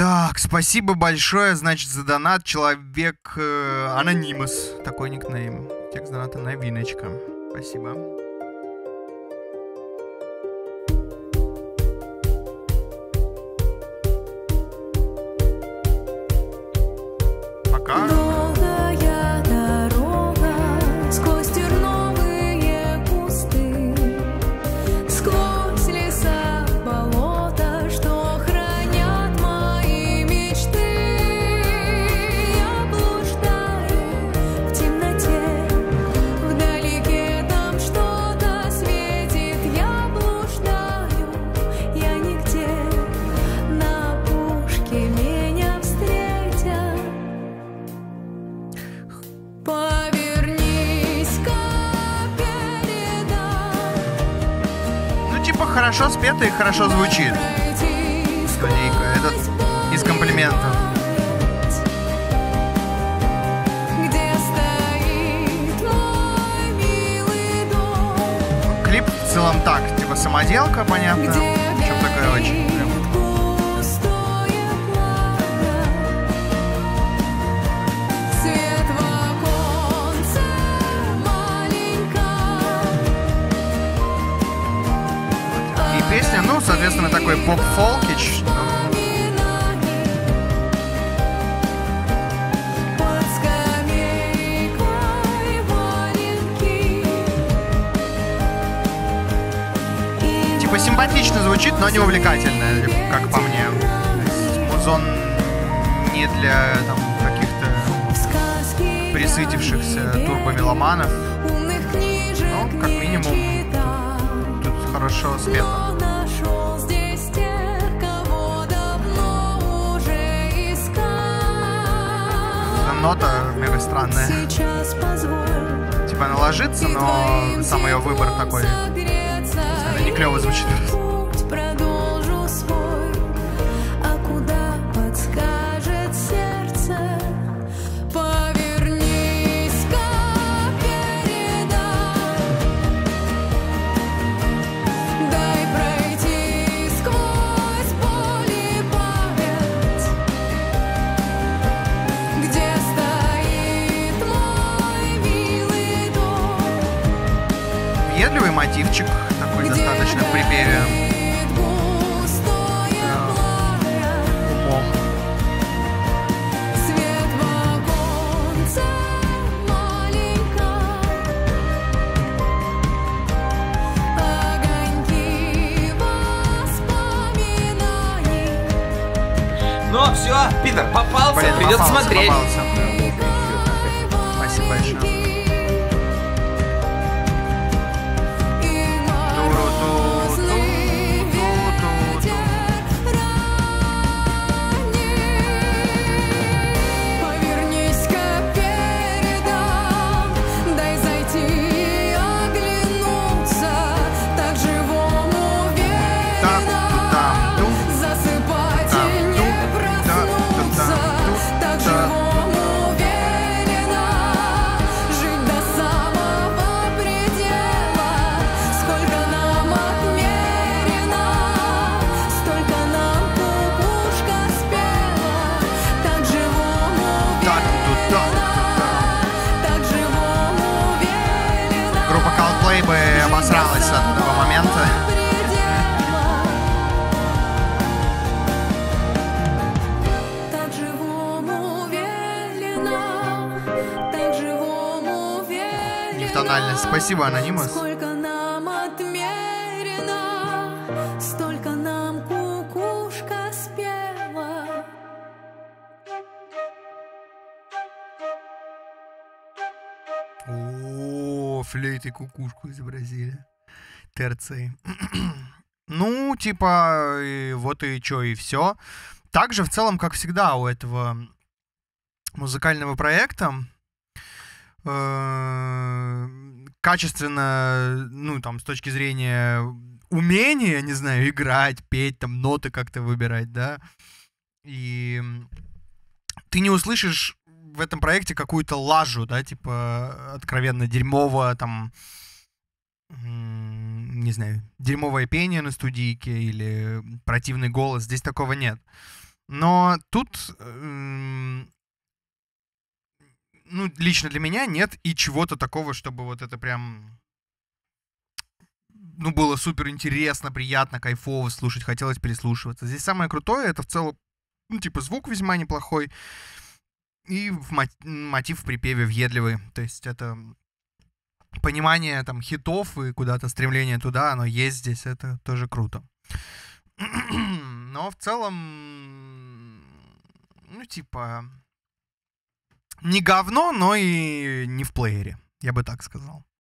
Так, спасибо большое, значит, за донат. Человек Анонимус. Такой никнейм. Текст доната новиночка. Спасибо. Пока. Долгая дорога сквозь терновые кусты, сквозь леса, болота, что хранят мои мечты. Я блуждаю в темноте, вдалеке там что-то светит. Я блуждаю, я нигде, на опушке меня встретят. Повернись-ка, передам. Ну, типа, хорошо спето и хорошо звучит. Студийка. Это из комплиментов. Где стоит мой милый дом? Клип в целом так, типа, самоделка, понятно. Причем такая очень прям. Густое пламя, свет в оконце маленьком. И песня, ну, соответственно, такой поп-фолкич. Под скамейкой валенки. Типа симпатично звучит, но не увлекательно, как по мне. То есть музон не для там каких-то присытившихся турбомеломанов. Ну, как минимум, тут хорошо спето. Нашел здесь тех, кого давно уже искал. Нота мега странная. Сейчас позволь Типа она ложится, но сам ее выбор такой. согреться, Не клево звучит. путь продолжу свой, а куда подскажет сердце? Повернись-ка, передам. Дай пройти сквозь боль и память. Где стоит мой милый дом? Въедливый мотивчик, такой достаточно в припеве. Густое пламя, Умом. свет в оконце маленьком, огоньки воспоминаний. Ну все, Питер, попался, Блин, придется попался, смотреть. попался. Спасибо большое. Повернись-ка, передам. Дай зайти и оглянуться. Так живому верно засыпать и не проснуться. Так живому верно жить до самого предела. Сколько нам отмерено, столько нам кукушка спела. Так живому велено, так живому велено. Группа Coldplay бы обосралась от этого момента. Так живому велено, так живому велено. Не в тональность. Спасибо, Анонимус. Сколько нам отмерено, столько нам кукушка спела. О, флейты кукушку изобразили. Терции. Ну, типа, вот и чё, и все. Также в целом, как всегда, у этого музыкального проекта качественно, ну, там, с точки зрения умения, не знаю, играть, петь, там, ноты как-то выбирать, да, и ты не услышишь в этом проекте какую-то лажу, да, типа, откровенно дерьмово, там, не знаю, дерьмовое пение на студийке или противный голос. Здесь такого нет. Но тут, ну, лично для меня нет и чего-то такого, чтобы вот это прям, ну, было супер интересно, приятно, кайфово слушать, хотелось переслушиваться. Здесь самое крутое, это в целом, ну, типа, звук весьма неплохой, и мотив в припеве въедливый. То есть это понимание там хитов и куда-то стремление туда, оно есть здесь, это тоже круто. Но в целом, ну, типа, не говно, но и не в плеере, я бы так сказал.